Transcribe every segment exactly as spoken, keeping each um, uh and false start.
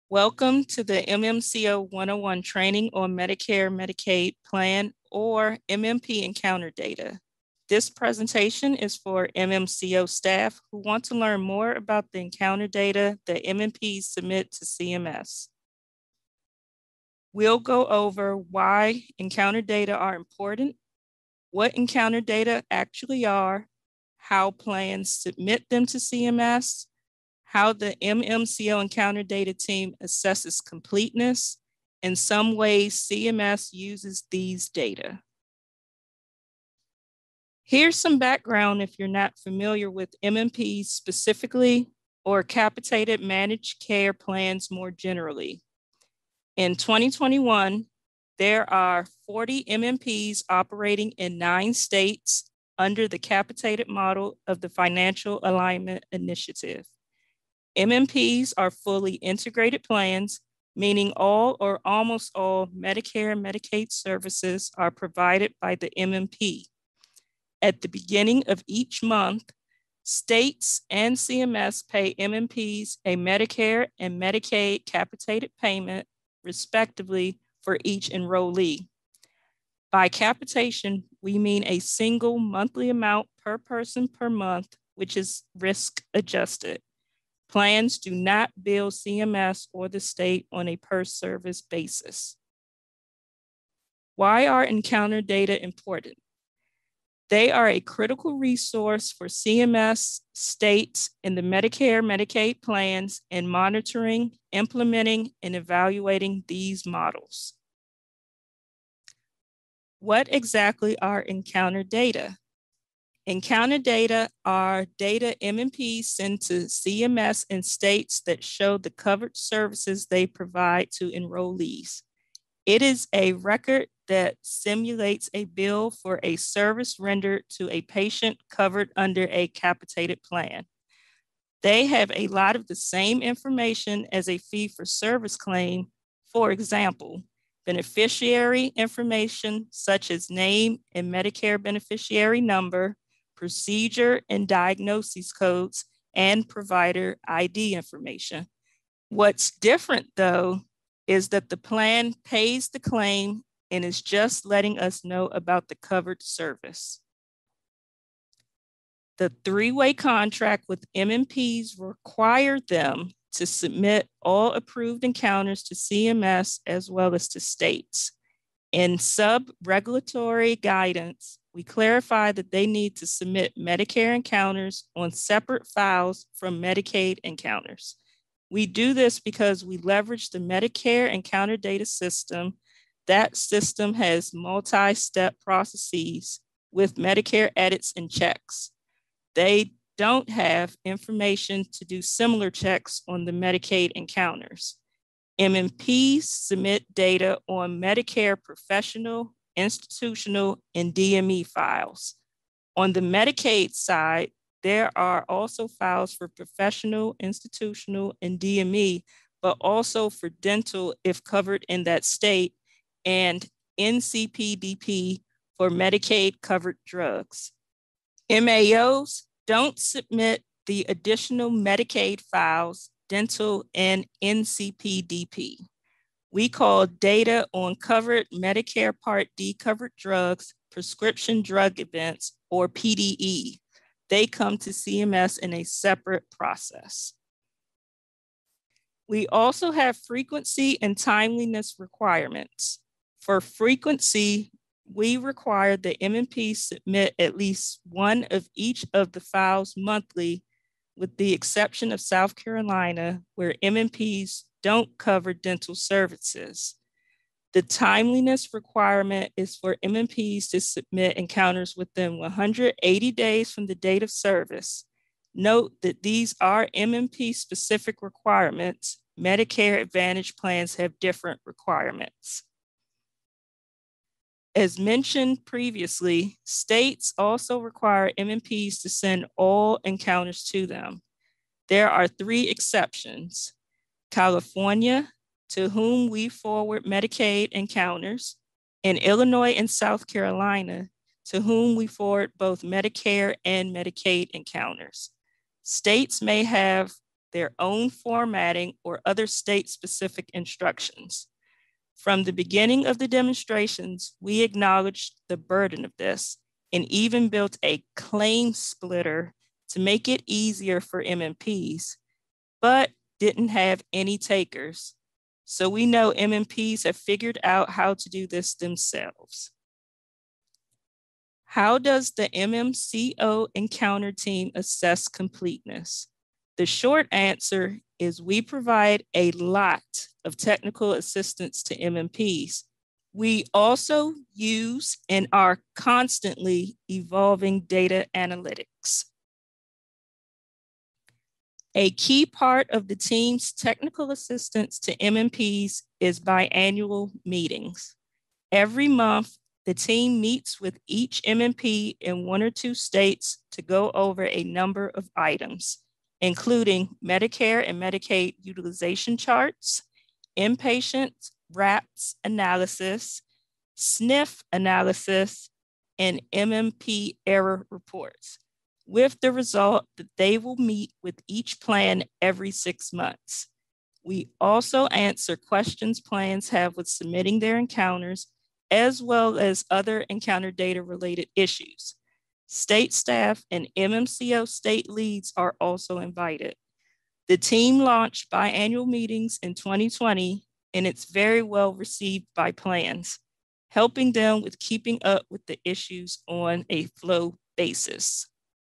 Welcome to the M M C O one oh one training on Medicare, Medicaid plan, or M M P encounter data. This presentation is for M M C O staff who want to learn more about the encounter data that M M Ps submit to C M S. We'll go over why encounter data are important, what encounter data actually are, how plans submit them to C M S, how the M M C O encounter data team assesses completeness, and some ways C M S uses these data. Here's some background if you're not familiar with M M Ps specifically or capitated managed care plans more generally. In twenty twenty-one, there are forty M M Ps operating in nine states under the capitated model of the Financial Alignment Initiative. M M Ps are fully integrated plans, meaning all or almost all Medicare and Medicaid services are provided by the M M P. At the beginning of each month, states and C M S pay M M Ps a Medicare and Medicaid capitated payment, respectively, for each enrollee. By capitation, we mean a single monthly amount per person per month, which is risk adjusted. Plans do not bill C M S or the state on a per service basis. Why are encounter data important? They are a critical resource for C M S, states, and the Medicare, Medicaid plans in monitoring, implementing, and evaluating these models. What exactly are encounter data? Encounter data are data M M Ps send to C M S and states that show the covered services they provide to enrollees. It is a record that simulates a bill for a service rendered to a patient covered under a capitated plan. They have a lot of the same information as a fee-for-service claim. For example, beneficiary information such as name and Medicare beneficiary number, procedure and diagnosis codes, and provider I D information. What's different, though, is that the plan pays the claim and is just letting us know about the covered service. The three-way contract with M M Ps required them to submit all approved encounters to C M S as well as to states. In sub-regulatory guidance, we clarify that they need to submit Medicare encounters on separate files from Medicaid encounters. We do this because we leverage the Medicare encounter data system. That system has multi-step processes with Medicare edits and checks. They don't have information to do similar checks on the Medicaid encounters. M M Ps submit data on Medicare professional, institutional, and D M E files. On the Medicaid side, there are also files for professional, institutional, and D M E, but also for dental if covered in that state, and N C P D P for Medicaid covered drugs. M A Os don't submit the additional Medicaid files, dental, and N C P D P. We call data on covered Medicare Part D covered drugs, prescription drug events, or P D E. They come to C M S in a separate process. We also have frequency and timeliness requirements. For frequency, we require that M M Ps submit at least one of each of the files monthly, with the exception of South Carolina, where M M Ps don't cover dental services. The timeliness requirement is for M M Ps to submit encounters within one hundred eighty days from the date of service. Note that these are M M P-specific requirements. Medicare Advantage plans have different requirements. As mentioned previously, states also require M M Ps to send all encounters to them. There are three exceptions: California, to whom we forward Medicaid encounters, and Illinois and South Carolina, to whom we forward both Medicare and Medicaid encounters. States may have their own formatting, or other state-specific instructions. From the beginning of the demonstrations, we acknowledged the burden of this and even built a claim splitter to make it easier for M M Ps, but didn't have any takers. So we know M M Ps have figured out how to do this themselves. How does the M M C O Encounter team assess completeness? The short answer is we provide a lot of technical assistance to M M Ps. We also use and are constantly evolving data analytics. A key part of the team's technical assistance to M M Ps is biannual meetings. Every month, the team meets with each M M P in one or two states to go over a number of items, including Medicare and Medicaid utilization charts, inpatient RAPS analysis, S N F analysis, and M M P error reports, with the result that they will meet with each plan every six months. We also answer questions plans have with submitting their encounters, as well as other encounter data related issues. State staff and M M C O state leads are also invited. The team launched biannual meetings in twenty twenty, and it's very well received by plans, helping them with keeping up with the issues on a flow basis.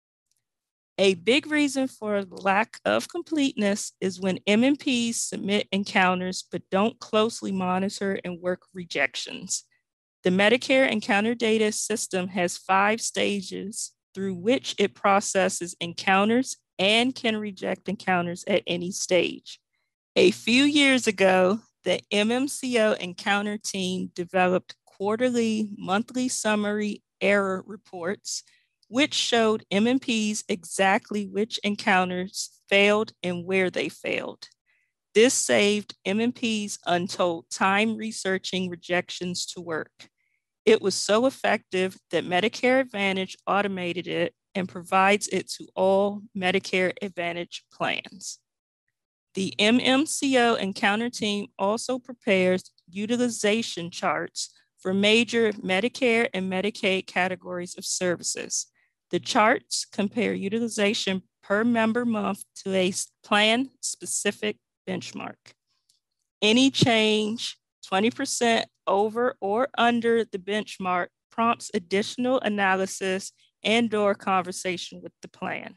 A big reason for lack of completeness is when M M Ps submit encounters but don't closely monitor and work rejections. The Medicare Encounter Data System has five stages through which it processes encounters and can reject encounters at any stage. A few years ago, the M M C O Encounter team developed quarterly, monthly summary error reports, which showed M M Ps exactly which encounters failed and where they failed. This saved M M Ps untold time researching rejections to work. It was so effective that Medicare Advantage automated it and provides it to all Medicare Advantage plans. The M M C O Encounter team also prepares utilization charts for major Medicare and Medicaid categories of services. The charts compare utilization per member month to a plan-specific benchmark. Any change twenty percent over or under the benchmark prompts additional analysis and/or conversation with the plan.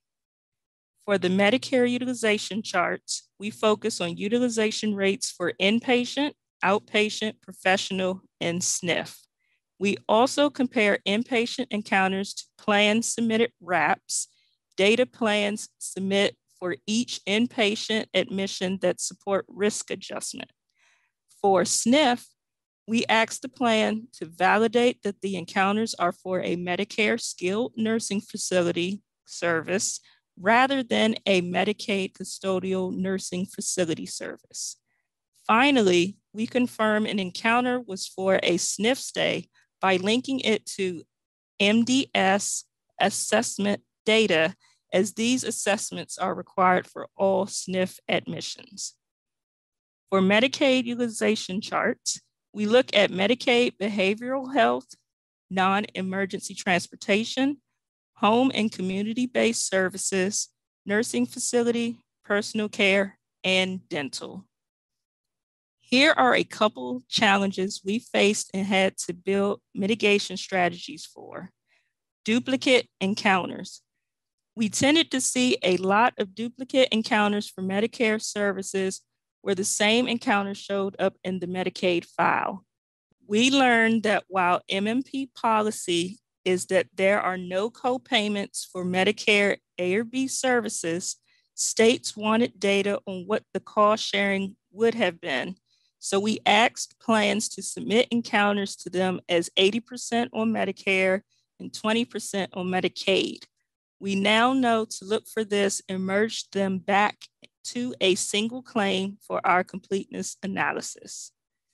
For the Medicare utilization charts, we focus on utilization rates for inpatient, outpatient, professional, and S N F. We also compare inpatient encounters to plans submitted RAPS, data plans submit for each inpatient admission that support risk adjustment. For S N F, we ask the plan to validate that the encounters are for a Medicare skilled nursing facility service rather than a Medicaid custodial nursing facility service. Finally, we confirm an encounter was for a S N F stay by linking it to M D S assessment data, as these assessments are required for all S N F admissions. For Medicaid utilization charts, we look at Medicaid behavioral health, non-emergency transportation, home and community-based services, nursing facility, personal care, and dental. Here are a couple challenges we faced and had to build mitigation strategies for. Duplicate encounters. We tended to see a lot of duplicate encounters for Medicare services where the same encounter showed up in the Medicaid file. We learned that while M M P policy is that there are no co-payments for Medicare A or B services, states wanted data on what the cost sharing would have been. So we asked plans to submit encounters to them as eighty percent on Medicare and twenty percent on Medicaid. We now know to look for this and merge them back to a single claim for our completeness analysis.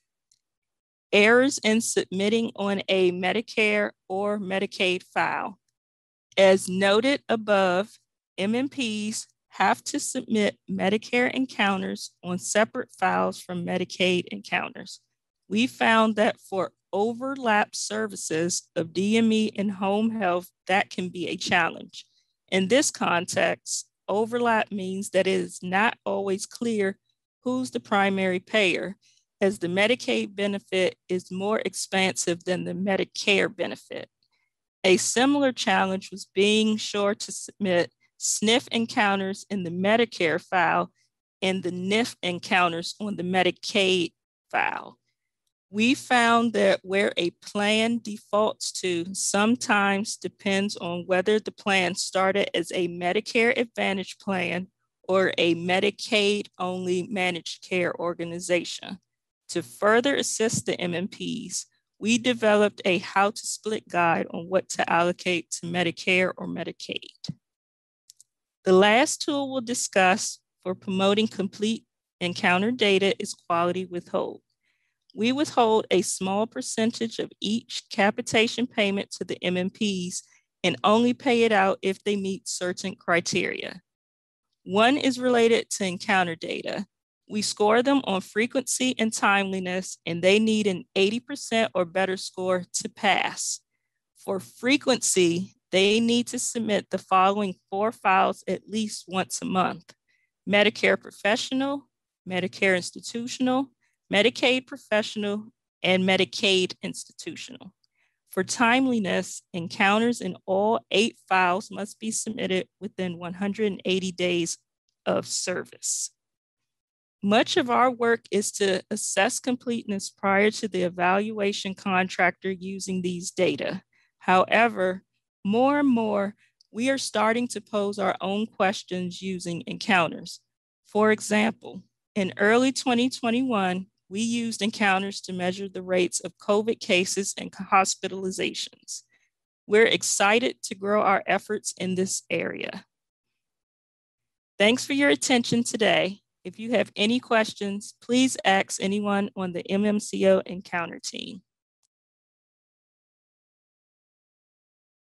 Errors in submitting on a Medicare or Medicaid file. As noted above, M M Ps have to submit Medicare encounters on separate files from Medicaid encounters. We found that for overlap services of D M E and home health, that can be a challenge. In this context, overlap means that it is not always clear who's the primary payer, as the Medicaid benefit is more expansive than the Medicare benefit. A similar challenge was being sure to submit S N F encounters in the Medicare file and the N I F encounters on the Medicaid file. We found that where a plan defaults to sometimes depends on whether the plan started as a Medicare Advantage plan or a Medicaid-only managed care organization. To further assist the M M Ps, we developed a how to split guide on what to allocate to Medicare or Medicaid. The last tool we'll discuss for promoting complete encounter data is quality withhold. We withhold a small percentage of each capitation payment to the M M Ps and only pay it out if they meet certain criteria. One is related to encounter data. We score them on frequency and timeliness, and they need an eighty percent or better score to pass. For frequency, they need to submit the following four files at least once a month: Medicare Professional, Medicare Institutional, Medicaid Professional, and Medicaid Institutional. For timeliness, encounters in all eight files must be submitted within one hundred eighty days of service. Much of our work is to assess completeness prior to the evaluation contractor using these data. However, more and more, we are starting to pose our own questions using encounters. For example, in early twenty twenty-one, we used encounters to measure the rates of COVID cases and hospitalizations. We're excited to grow our efforts in this area. Thanks for your attention today. If you have any questions, please ask anyone on the M M C O Encounter team.